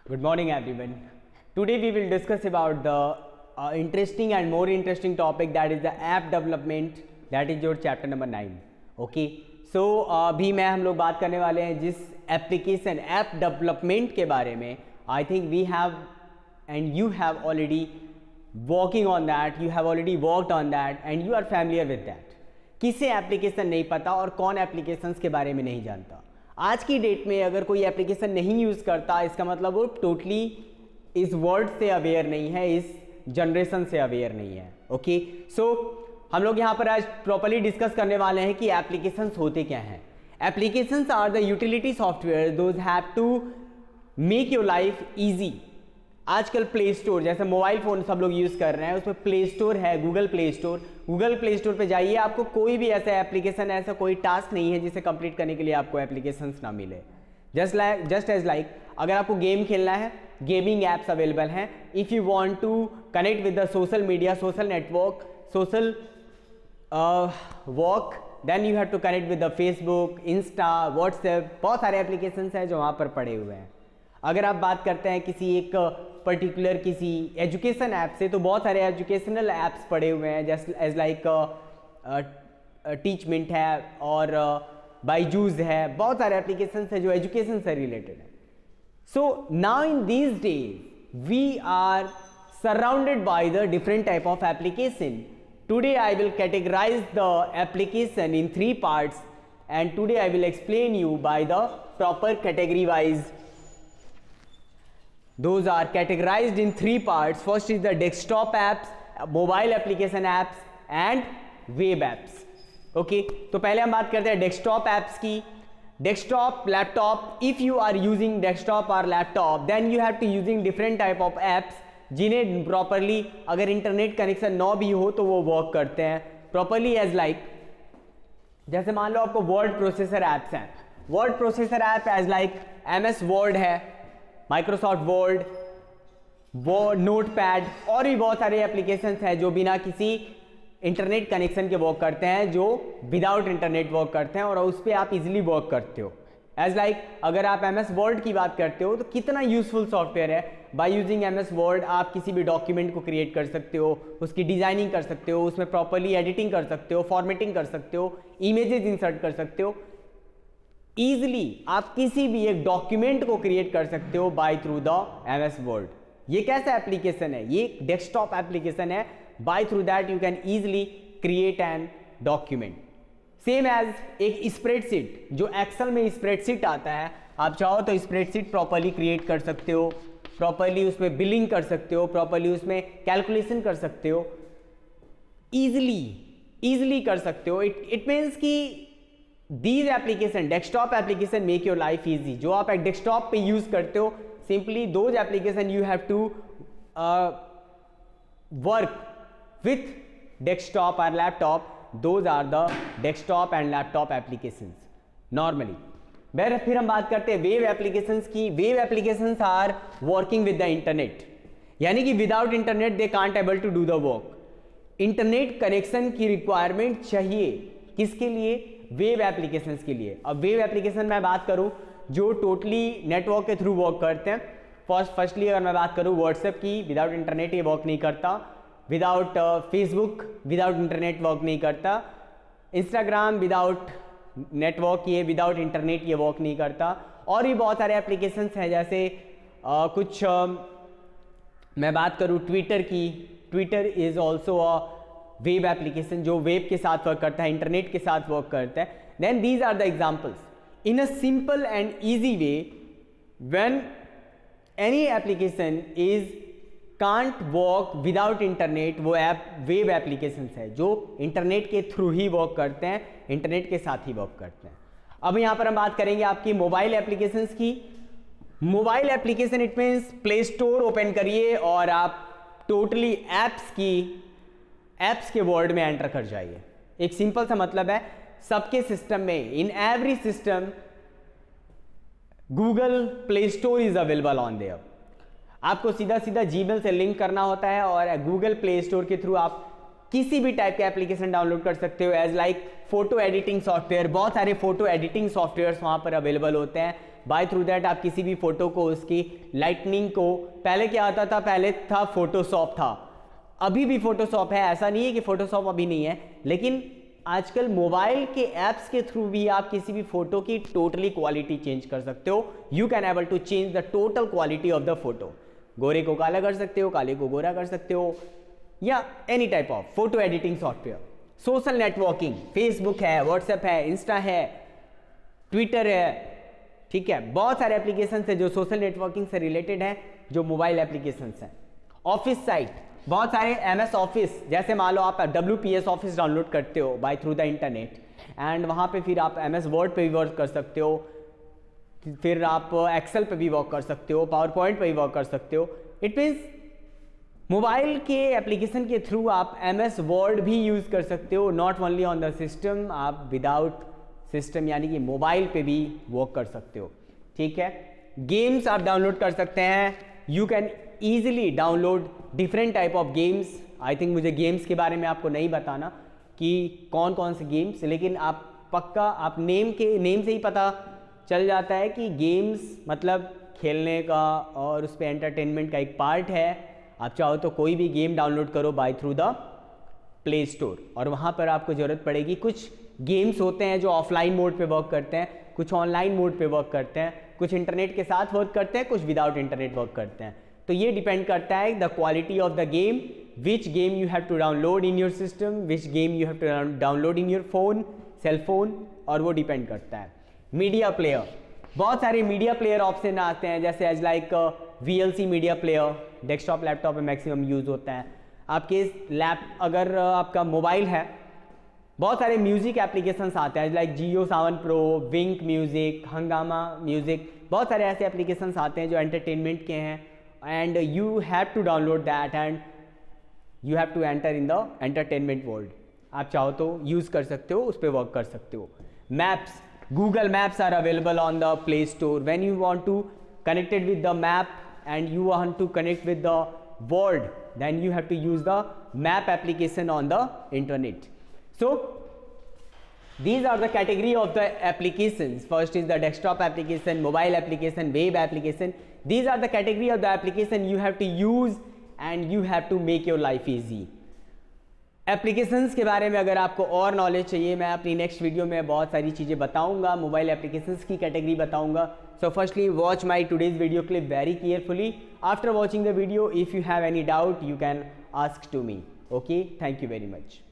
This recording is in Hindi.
Good morning, everyone. Today we will discuss about the interesting and more interesting topic, that is the app development, that is your chapter number 9. Okay. So अभी हम लोग बात करने वाले हैं जिस एप्लीकेशन ऐप डेवलपमेंट के बारे में. I think we have and you have already working on that, you have already worked on that and you are familiar with that. किसे एप्लीकेशन नहीं पता और कौन एप्लीकेशंस के बारे में नहीं जानता. आज की डेट में अगर कोई एप्लीकेशन नहीं यूज़ करता, इसका मतलब वो टोटली इस वर्ड से अवेयर नहीं है, इस जनरेशन से अवेयर नहीं है. ओके. सो हम लोग यहाँ पर आज प्रॉपर्ली डिस्कस करने वाले हैं कि एप्लीकेशंस होते क्या हैं. Applications are the utility software those have to make your life easy. आजकल प्ले स्टोर, जैसे मोबाइल फ़ोन सब लोग यूज़ कर रहे हैं, उसमें प्ले स्टोर है, Google play store. Google play store पे जाइए, आपको कोई भी ऐसा एप्लीकेशन, ऐसा कोई टास्क नहीं है जिसे कंप्लीट करने के लिए आपको एप्लीकेशंस ना मिले. जस्ट एज लाइक अगर आपको गेम खेलना है, गेमिंग एप्स अवेलेबल हैं. If you want to connect with the social media, social network, social work, then you have to connect with the Facebook, Insta, WhatsApp. बहुत सारे एप्लीकेशंस हैं जो वहाँ पर पड़े हुए हैं. अगर आप बात करते हैं किसी एक पर्टिकुलर किसी एजुकेशन ऐप से, तो बहुत सारे एजुकेशनल ऐप्स पड़े हुए हैं, जैसे एज लाइक टीचमेंट है और बाईजूस है. बहुत सारे एप्लीकेशंस हैं जो एजुकेशन से रिलेटेड है. So now in these days we are surrounded by the different type of application. Today I will categorize the application in 3 parts and today I will explain you by the proper category wise. Those are categorized in 3 parts. First is the desktop apps, mobile application apps and web apps. Okay, तो पहले हम बात करते हैं डेस्कटॉप एप्स की. Desktop, laptop. If you are using desktop और laptop, then you have to using different type of apps जिन्हें प्रॉपरली अगर इंटरनेट कनेक्शन ना भी हो तो वो वर्क करते हैं प्रॉपरली. एज लाइक जैसे मान लो आपको वर्ड प्रोसेसर ऐप्स हैं. Word processor app as like MS Word है, माइक्रोसॉफ्ट वर्ड, नोटपैड, और भी बहुत सारे एप्लीकेशंस हैं जो बिना किसी इंटरनेट कनेक्शन के वर्क करते हैं, जो विदाउट इंटरनेट वर्क करते हैं और उस पर आप इजीली वर्क करते हो. एज लाइक अगर आप MS वर्ड की बात करते हो तो कितना यूजफुल सॉफ्टवेयर है. बाय यूजिंग MS वर्ड आप किसी भी डॉक्यूमेंट को क्रिएट कर सकते हो, उसकी डिजाइनिंग कर सकते हो, उसमें प्रॉपरली एडिटिंग कर सकते हो, फॉर्मेटिंग कर सकते हो, इमेजेस इंसर्ट कर सकते हो. ईजिली आप किसी भी एक डॉक्यूमेंट को क्रिएट कर सकते हो by through the MS Word. ये कैसा एप्लीकेशन है? ये डेस्कटॉप एप्लीकेशन है. By through that you can easily create an document. Same as एक स्प्रेडशीट, जो एक्सेल में स्प्रेडशीट आता है, आप चाहो तो स्प्रेडशीट प्रॉपरली क्रिएट कर सकते हो, प्रॉपरली उसमें बिलिंग कर सकते हो, प्रॉपरली उसमें कैलकुलेशन कर सकते हो, ईजिली कर सकते हो. इट मीन्स कि these application, desktop application make your life easy. जो आप एक डेस्कटॉप पे यूज करते हो, simply those application you have to work with desktop और laptop. Those are the desktop and laptop applications normally. फिर हम बात करते हैं वेब एप्लीकेशंस की. Web applications are working with the internet, यानी कि without internet they can't able to do the work. Internet connection की रिक्वायरमेंट चाहिए किसके लिए? वेब एप्लीकेशंस के लिए. अब वेब एप्लीकेशन मैं बात करूं जो टोटली नेटवर्क के थ्रू वर्क करते हैं. फर्स्टली अगर मैं बात करूं व्हाट्सएप की, विदाउट इंटरनेट ये वर्क नहीं करता. Without Facebook, without internet work नहीं करता. इंस्टाग्राम विदाउट नेटवर्क, ये विदाउट इंटरनेट ये वर्क नहीं करता. और भी बहुत सारे एप्लीकेशंस हैं, जैसे कुछ मैं बात करूं ट्विटर की. Twitter is also a web application जो वेब के साथ वर्क करता है, इंटरनेट के साथ वर्क करता है. Then these are the examples. In a simple and easy way, when any application is can't work without internet, वो ऐप वेब एप्लीकेशंस है जो इंटरनेट के थ्रू ही वर्क करते हैं, इंटरनेट के साथ ही वर्क करते हैं. अब यहाँ पर हम बात करेंगे आपकी मोबाइल एप्लीकेशंस की. Mobile application it means play store open करिए और आप टोटली एप्स के वर्ड में एंटर कर जाइए. एक सिंपल सा मतलब है, सबके सिस्टम में, in every system Google play store is available on there. आपको सीधा जीमेल से लिंक करना होता है और गूगल प्ले स्टोर के थ्रू आप किसी भी टाइप के एप्लीकेशन डाउनलोड कर सकते हो, as like photo editing software, बहुत सारे फोटो एडिटिंग सॉफ्टवेयर्स वहाँ पर अवेलेबल होते हैं। बाय थ्रू दैट आप किसी भी फोटो को, उसकी लाइटनिंग को, पहले क्या आता था, पहले था फोटोशॉप था, अभी भी फोटोशॉप है, ऐसा नहीं है कि फोटोशॉप अभी नहीं है, लेकिन आजकल मोबाइल के ऐप्स के थ्रू भी आप किसी भी फोटो की टोटली क्वालिटी चेंज कर सकते हो। You can able to change the total quality of the photo. गोरे को काला कर सकते हो, काले को गोरा कर सकते हो, या any type of photo editing software. Social networking, Facebook है, व्हाट्सएप है, इंस्टा है, ट्विटर है, ठीक है, बहुत सारे एप्लीकेशन है जो सोशल नेटवर्किंग से रिलेटेड है, जो मोबाइल एप्लीकेशन हैं। ऑफिस साइट, बहुत सारे MS ऑफिस, जैसे मान लो आप WPS ऑफिस डाउनलोड करते हो by through the internet, and वहाँ पे फिर आप MS वर्ड पे भी वर्क कर सकते हो, फिर आप एक्सेल पे भी वर्क कर सकते हो, पावर पॉइंट पे भी वर्क कर सकते हो। इट मीन्स मोबाइल के एप्लीकेशन के थ्रू आप MS वर्ड भी यूज़ कर सकते हो, not only on the system, आप विदाउट सिस्टम यानी कि मोबाइल पे भी वर्क कर सकते हो, ठीक है। गेम्स आप डाउनलोड कर सकते हैं, you can easily download different type of games. I think मुझे गेम्स के बारे में आपको नहीं बताना कि कौन कौन से गेम्स, लेकिन आप पक्का आप नेम से ही पता चल जाता है कि गेम्स मतलब खेलने का और उस पर एंटरटेनमेंट का एक पार्ट है। आप चाहो तो कोई भी गेम डाउनलोड करो by through the play store, और वहाँ पर आपको ज़रूरत पड़ेगी, कुछ गेम्स होते हैं जो ऑफलाइन मोड पे वर्क करते हैं, कुछ ऑनलाइन मोड पे वर्क करते हैं, कुछ इंटरनेट के साथ वर्क करते हैं, कुछ विदाउट इंटरनेट वर्क करते हैं। तो ये डिपेंड करता है the quality of the game, which game you have to download in your system, which game you have to download in your phone, cell phone, और वो डिपेंड करता है। मीडिया प्लेयर, बहुत सारे मीडिया प्लेयर ऑप्शन आते हैं, जैसे as like VLC media player, desktop laptop में मैक्सिमम यूज़ होता है। आपके अगर आपका मोबाइल है, बहुत सारे म्यूजिक एप्लीकेशंस आते हैं like Jio Saavn pro, Wynk music, Hungama music, बहुत सारे ऐसे एप्लीकेशंस आते हैं जो एंटरटेनमेंट के हैं, and you have to download that and you have to enter in the entertainment world. आप चाहो तो यूज़ कर सकते हो, उस पर वर्क कर सकते हो। Maps, Google maps are available on the play store. When you want to connected with the map and you want to connect with the world, then you have to use the map application on the internet. So these are the category of the applications. First is the desktop application, mobile application, web application. These are the category of the application you have to use and you have to make your life easy. Applications के बारे में अगर आपको और नॉलेज चाहिए, मैं अपनी नेक्स्ट वीडियो में बहुत सारी चीज़ें बताऊंगा, मोबाइल एप्लीकेशंस की कैटेगरी बताऊंगा। So firstly watch my today's video clip very carefully. After watching the video, if you have any doubt you can ask to me. Okay, thank you very much.